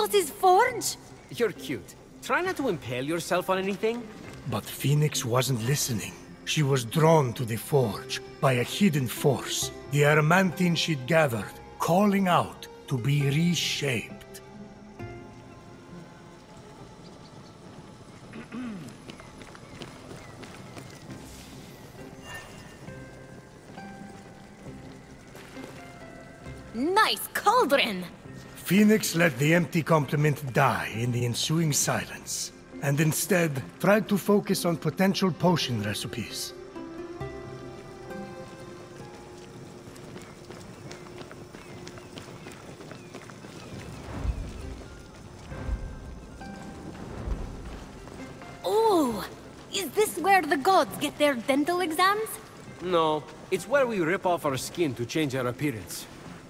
Hephaistos' forge? You're cute. Try not to impale yourself on anything. But Fenyx wasn't listening. She was drawn to the forge by a hidden force, the adamantine she'd gathered, calling out to be reshaped. Nice cauldron! Fenyx let the empty compliment die in the ensuing silence, and instead tried to focus on potential potion recipes. Oh! Is this where the gods get their dental exams? No, it's where we rip off our skin to change our appearance.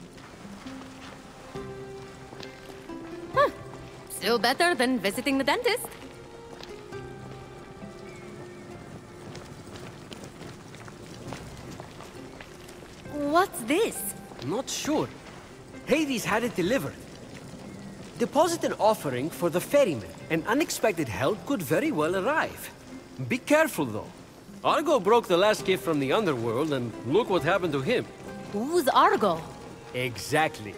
Still better than visiting the dentist. What's this? Not sure. Hades had it delivered. Deposit an offering for the ferryman, and unexpected help could very well arrive. Be careful, though. Argo broke the last gift from the underworld, and look what happened to him. Who's Argo? Exactly.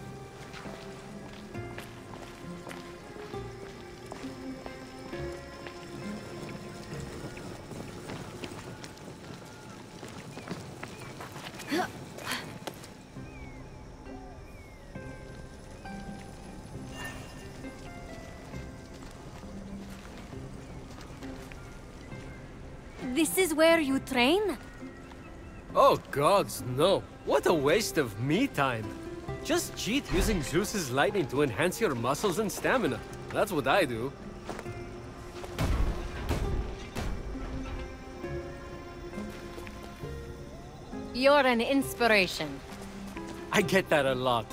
This is where you train? Oh gods, no. What a waste of me time. Just cheat using Zeus's lightning to enhance your muscles and stamina. That's what I do. You're an inspiration. I get that a lot.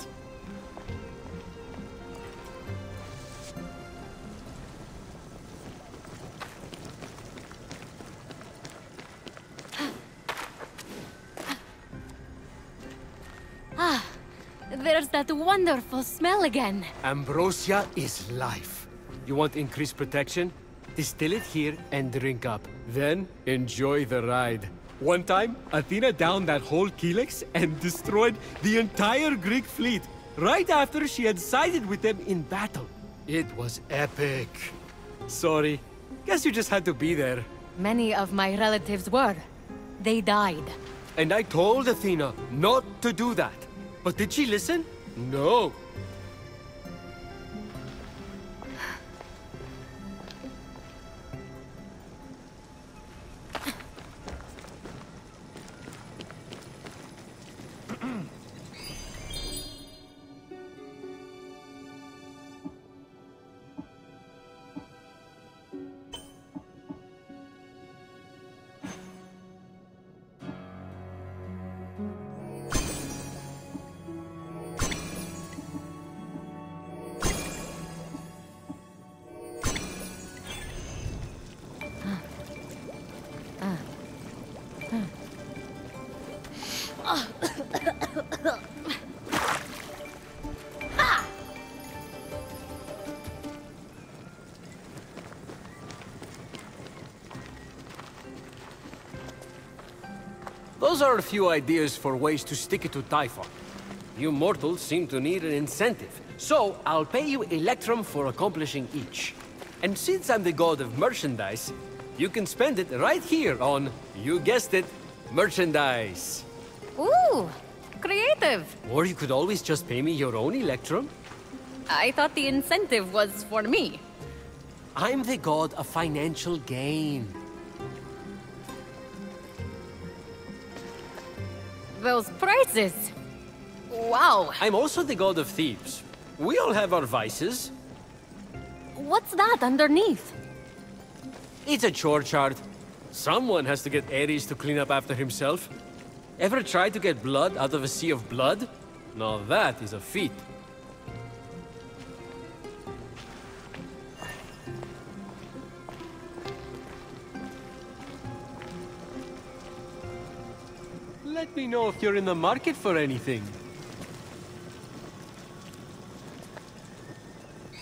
There's that wonderful smell again. Ambrosia is life. You want increased protection? Distill it here and drink up. Then, enjoy the ride. One time, Athena downed that whole Achilles and destroyed the entire Greek fleet, right after she had sided with them in battle. It was epic. Sorry. Guess you just had to be there. Many of my relatives were. They died. And I told Athena not to do that. But did she listen? No. Those are a few ideas for ways to stick it to Typhon. You mortals seem to need an incentive, so I'll pay you Electrum for accomplishing each. And since I'm the god of merchandise, you can spend it right here on, you guessed it, merchandise. Ooh, creative. Or you could always just pay me your own Electrum. I thought the incentive was for me. I'm the god of financial gain. Those prices. Wow. I'm also the god of thieves. We all have our vices. What's that underneath? It's a chore chart. Someone has to get Ares to clean up after himself. Ever tried to get blood out of a sea of blood? Now that is a feat. Let me know if you're in the market for anything.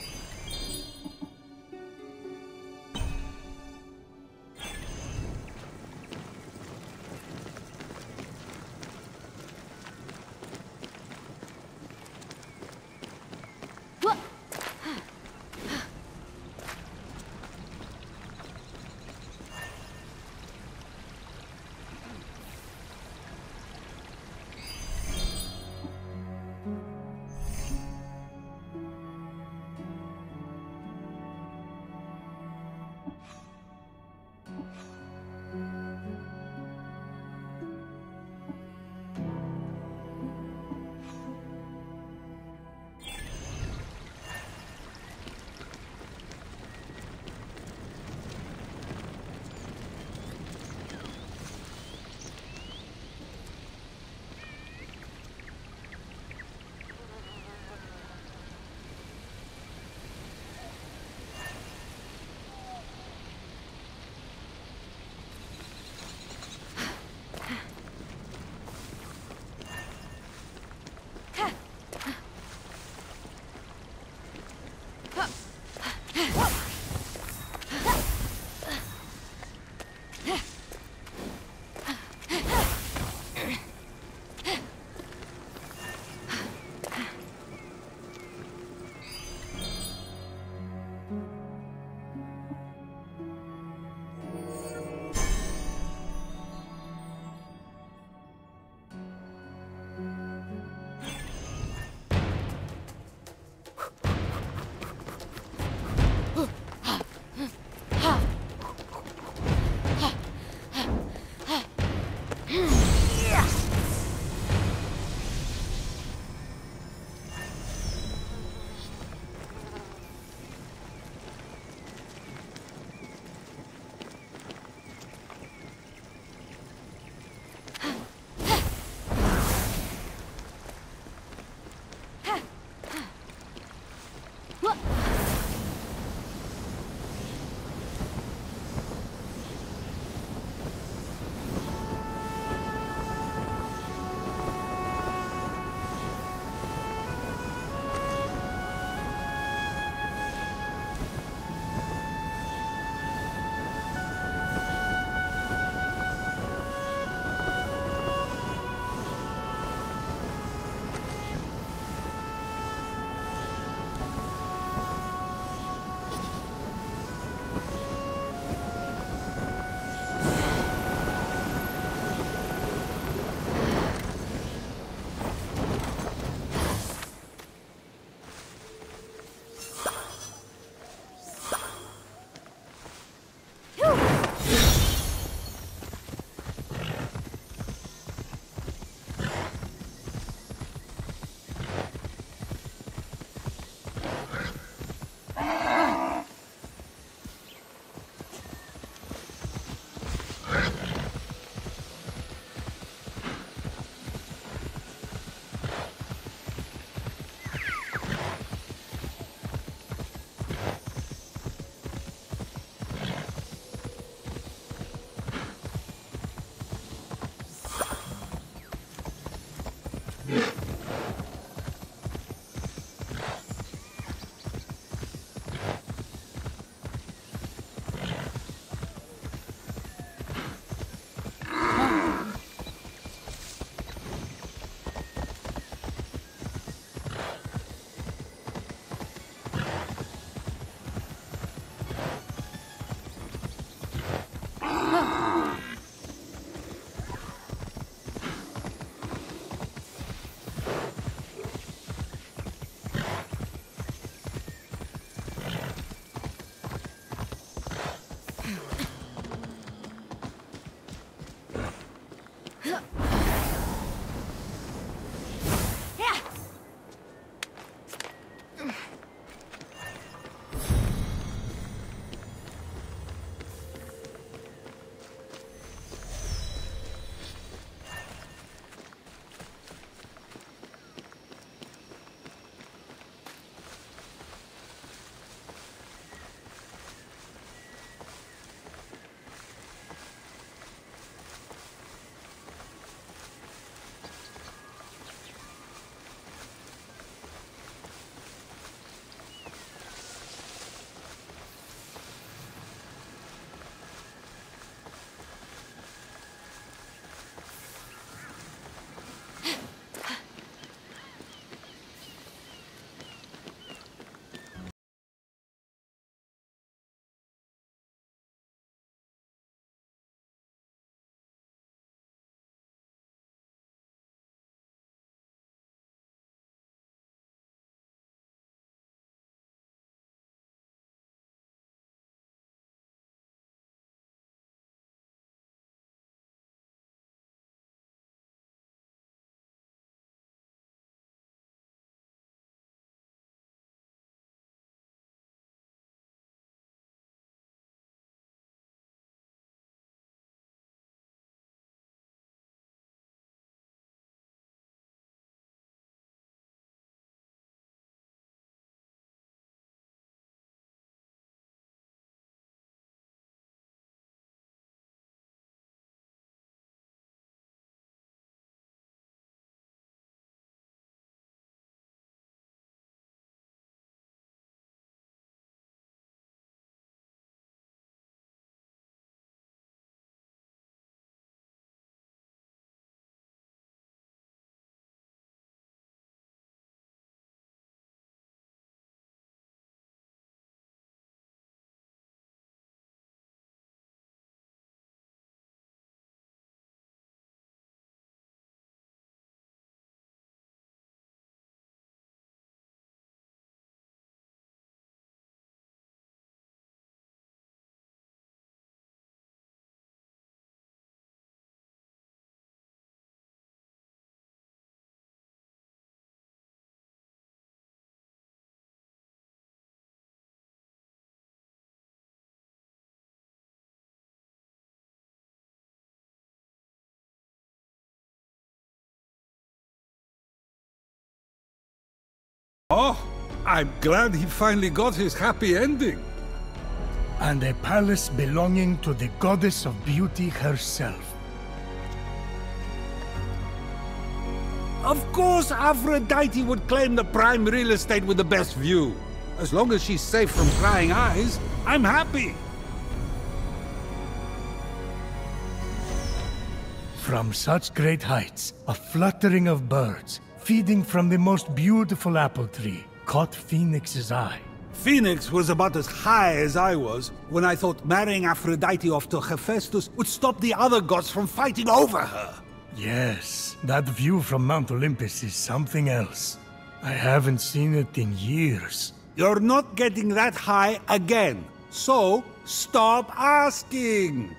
Oh, I'm glad he finally got his happy ending. And a palace belonging to the goddess of beauty herself. Of course Aphrodite would claim the prime real estate with the best view. As long as she's safe from prying eyes, I'm happy. From such great heights, a fluttering of birds, feeding from the most beautiful apple tree, caught Fenyx's eye. Fenyx was about as high as I was when I thought marrying Aphrodite off to Hephaistos would stop the other gods from fighting over her. Yes, that view from Mount Olympus is something else. I haven't seen it in years. You're not getting that high again, so stop asking!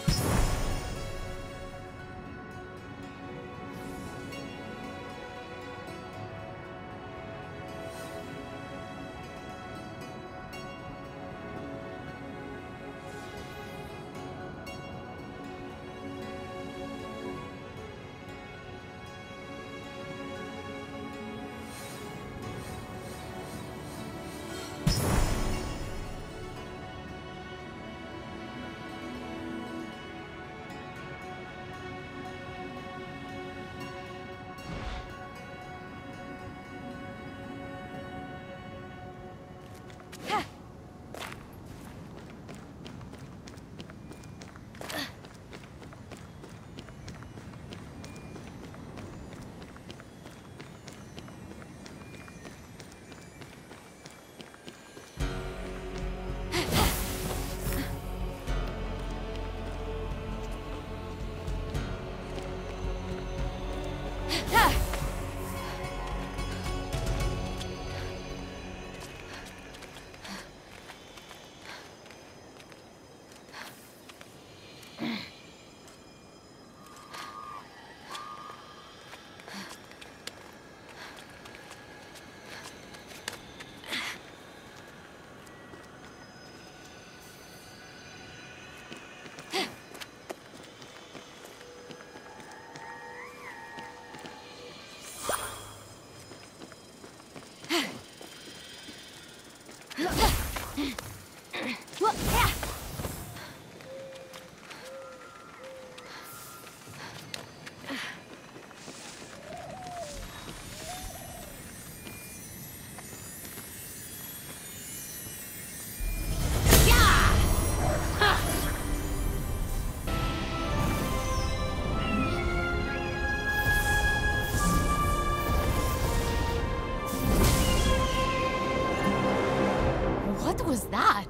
What was that?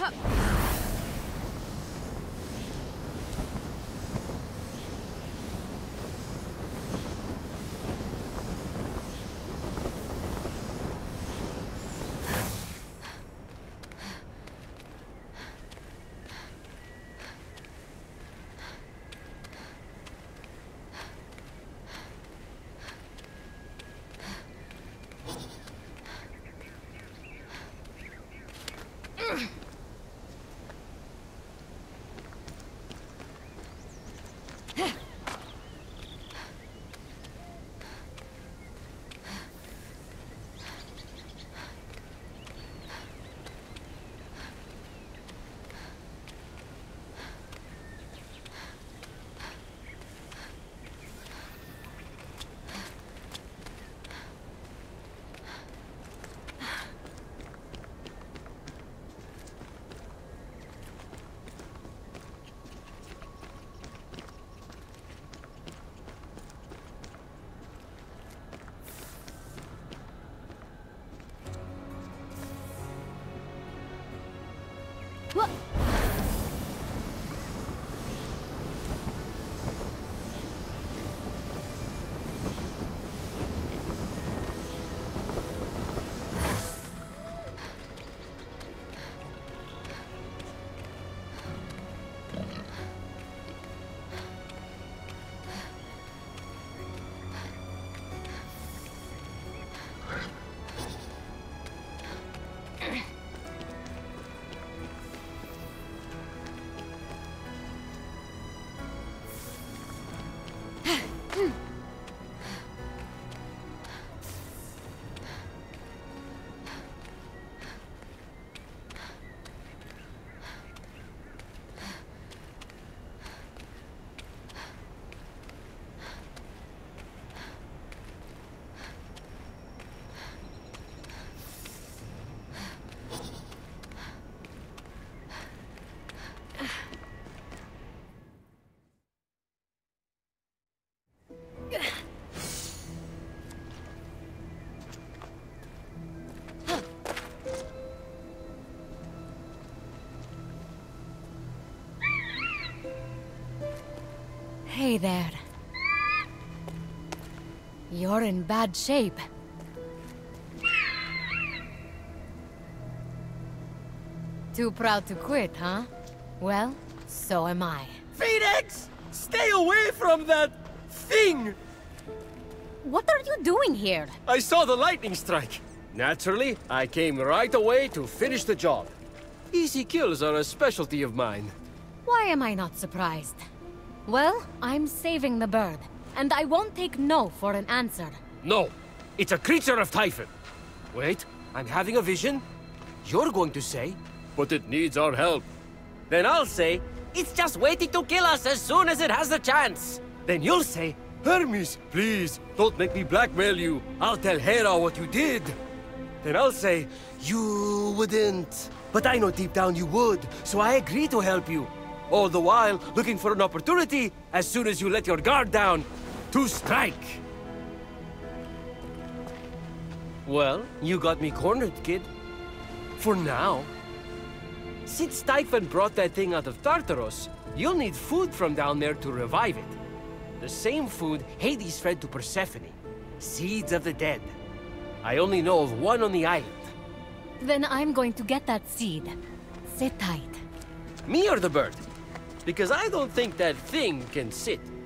What? Hey there. You're in bad shape. Too proud to quit, huh? Well, so am I. Fenyx! Stay away from that thing! What are you doing here? I saw the lightning strike. Naturally, I came right away to finish the job. Easy kills are a specialty of mine. Why am I not surprised? Well, I'm saving the bird, and I won't take no for an answer. No, it's a creature of Typhon. Wait, I'm having a vision. You're going to say, but it needs our help. Then I'll say, it's just waiting to kill us as soon as it has the chance. Then you'll say, Hermes, please, don't make me blackmail you. I'll tell Hera what you did. Then I'll say, you wouldn't. But I know deep down you would, so I agree to help you. All the while, looking for an opportunity, as soon as you let your guard down, to strike. Well, you got me cornered, kid. For now. Since Typhon brought that thing out of Tartaros, you'll need food from down there to revive it. The same food Hades fed to Persephone. Seeds of the dead. I only know of one on the island. Then I'm going to get that seed. Sit tight. Me or the bird? Because I don't think that thing can sit.